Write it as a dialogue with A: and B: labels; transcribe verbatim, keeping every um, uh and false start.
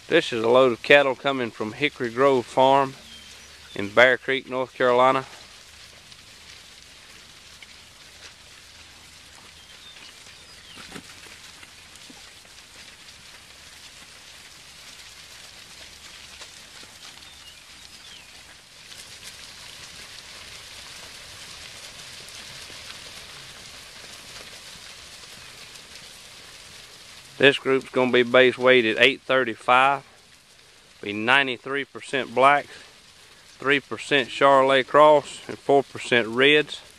A: This is a load of cattle coming from Hickory Grove Farm in Bear Creek, North Carolina. This group's going to be base weight at eight thirty-five, be ninety-three percent blacks, three percent Charolais Cross, and four percent reds.